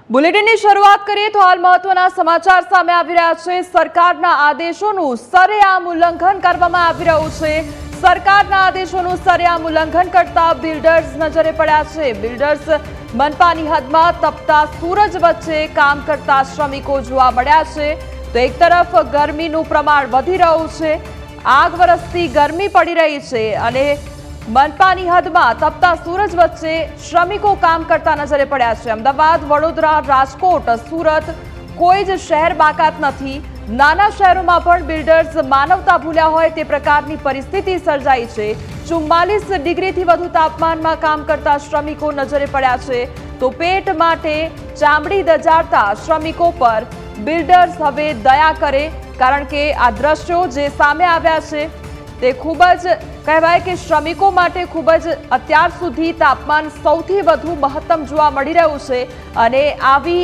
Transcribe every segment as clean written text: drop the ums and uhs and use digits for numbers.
બુલેટિનની શરૂઆત કરીએ તો હાલ મહત્વના સમાચાર સામે આવી રહ્યા છે। સરકારના આદેશોનું સરેઆમ ઉલ્લંઘન કરવામાં આવી રહ્યું છે। સરકારના આદેશોનું સરેઆમ ઉલ્લંઘન કરતા બિલ્ડર્સ નજરે પડ્યા છે। બિલ્ડર્સ મનપાની હદમાં તપતા સૂરજ વચ્ચે કામ કરતા શ્રમિકો જોવા મળ્યા છે। તો એક તરફ ગરમીનું પ્રમાણ વધી રહ્યું છે, આગ વરસતી ગરમી પડી રહી છે અને મનપાની હદમાં તપતા સૂરજ વચ્ચે શ્રમિકો કામ કરતા નજરે પડ્યા છે। અમદાવાદ, વડોદરા, રાજકોટ, સુરત કોઈ જ શહેર બાકાત નથી। નાના શહેરોમાં પણ બિલ્ડર્સ માનવતા ભૂલ્યા હોય તે પ્રકારની પરિસ્થિતિ સર્જાઈ છે। 44 ડિગ્રીથી વધુ તાપમાનમાં કામ કરતા શ્રમિકો નજરે પડ્યા છે। તો પેટ માટે ચામડી દજાડતા શ્રમિકો પર બિલ્ડર્સ હવે દયા કરે, કારણ કે આ દ્રશ્યો જે સામે આવ્યા છે તે ખૂબ જ કહેવાય કે શ્રમિકો માટે ખૂબ જ અત્યાર સુધી તાપમાન સૌથી વધુ મહત્તમ જોવા મળી રહ્યું છે અને આવી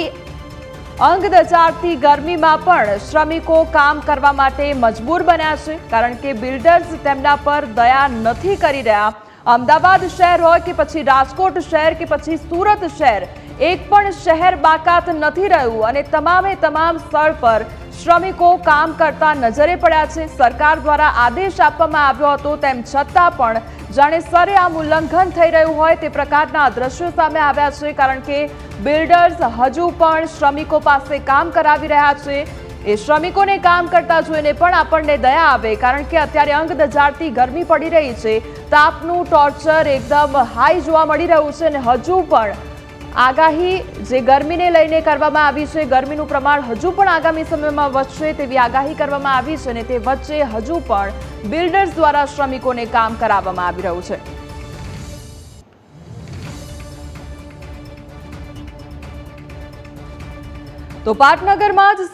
અંગ દજાડતી ગરમીમાં પણ શ્રમિકો કામ કરવા માટે મજબૂર બન્યા છે, કારણ કે બિલ્ડર્સ તેમના પર દયા નથી કરી રહ્યા। અમદાવાદ શહેર હોય કે પછી રાજકોટ શહેર કે પછી સુરત શહેર, એક પણ શહેર બાકાત નથી રહ્યું અને તમામ સ્થળ પર શ્રમિકો કામ કરતા નજરે પડ્યા છે। સરકાર દ્વારા આદેશ આપવામાં આવ્યો હતો, તેમ છતાં પણ જાણે સરેઆમ ઉલ્લંઘન થઈ રહ્યું હોય તે પ્રકારના દ્રશ્યો સામે આવ્યા છે, કારણ કે બિલ્ડર્સ હજુ પણ શ્રમિકો પાસે કામ કરાવી રહ્યા છે। એ શ્રમિકોને કામ કરતા જોઈને પણ આપણને દયા આવે, કારણ કે અત્યારે અંગ દજાડતી ગરમી પડી રહી છે, તાપનું ટોર્ચર એકદમ હાઈ જોવા મળી રહ્યું છે અને હજુ પણ આગાહી જે ગરમીને લઈને કરવામાં આવી છે, ગરમીનું પ્રમાણ હજુ પણ આગામી સમયમાં વધશે તેવી આગાહી કરવામાં આવી છે અને તે વચ્ચે હજુ પણ બિલ્ડર્સ દ્વારા શ્રમિકોને કામ કરાવવામાં આવી રહ્યું છે। તો પાટનગરમાં જ